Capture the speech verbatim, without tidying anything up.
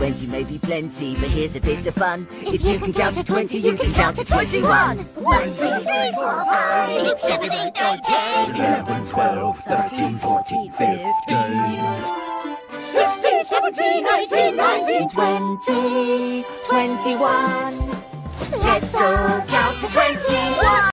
twenty may be plenty, but here's a bit of fun. If you can count to twenty, you can count to twenty-one. One, two, three, four, five, six, seven, eight, nine, ten. eleven, twelve, thirteen, fourteen, fifteen. sixteen, seventeen, eighteen, nineteen, Twenty, twenty-one. Let's all count to twenty-one.